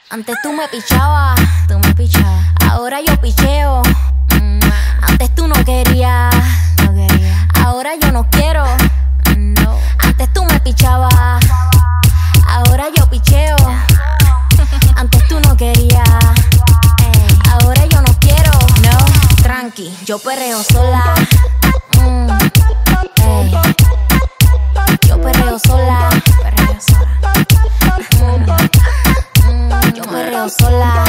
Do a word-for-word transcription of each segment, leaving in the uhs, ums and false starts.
Antes tú me pichabas, tú me pichabas. Ahora yo picheo. Mm. Antes tú no querías, no quería. Ahora yo no quiero. No. Antes tú me pichabas. Ahora yo picheo. Antes tú no querías. Ey. Ahora yo no quiero. No. Tranqui, yo perreo sola. Mm. Ey. Yo perreo sola. Perreo sola. Mm. Yo perreo sola.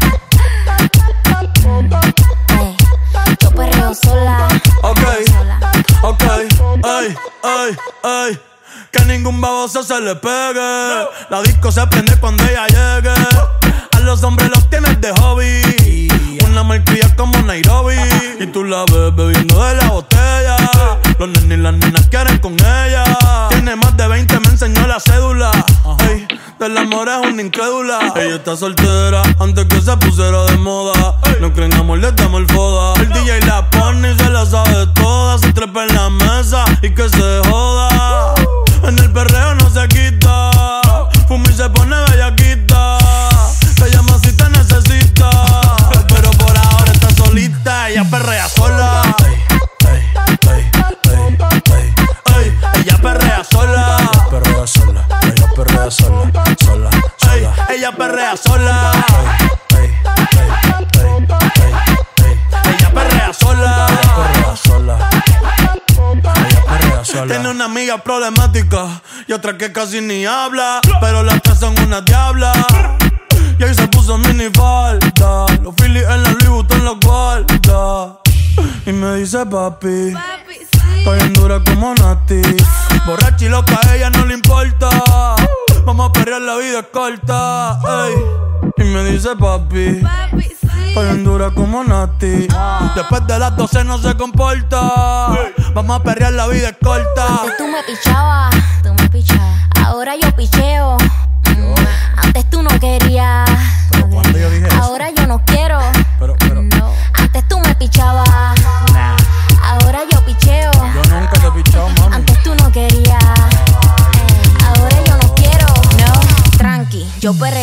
Ey, yo perreo sola. Ok, sola. ok, ey, ey, ey. Que ningún baboso se le pegue. La disco se prende cuando ella llegue. A los hombres los tienes de hobby. Una malcria como Nairobi. Y tú la ves bebiendo de la botella. Los nenes y las nenas quieren con ella. Tiene más de veinte, me enseñó la cédula. Ey, del amor es una incrédula. Ella está soltera antes que se pusiera de moda. No creen amor, le damos el foda. El D J la pone y se la sabe toda. Se trepa en la mesa y que se joda. En el perreo no se quita. Fuma y se pone bellaquita. Te llama si te necesita. Pero por ahora está solita. Ella perrea sola. Ey, ey, ey, ey, ey. Ella perrea sola. Ella perrea sola. Ella perrea sola. Sola, sola. Ella perrea sola. Ey, ey, ey, ey, ey. Ella perrea sola. Ella perrea sola. Ella perrea sola. Tiene una amiga problemática y otra que casi ni habla, pero las tres son una diabla. Y ahí se puso mini falda. Los Phillies en la Louis Vuitton los guarda. Y me dice papi, Papi, sí. estoy en dura como Nati. Borracha y loca, a ella no le importa. Vamos a perrear, la vida es corta. Ey. Y me dice papi, Papi, sí. estoy en dura como Nati. Después de las doce no se comporta. Vamos a perrear, la vida es corta. Antes tú me pichabas, tú me pichabas. Ahora yo picheo. Mm. Antes tú no querías. Pero cuando yo dije eso. Ahora yo no quiero. Pero, pero, No. Antes tú me pichabas. nah. Ahora yo picheo. Yo nunca te he pichado, mami. Antes tú no querías. Ey. Ahora yo no quiero. No. Tranqui, yo perreo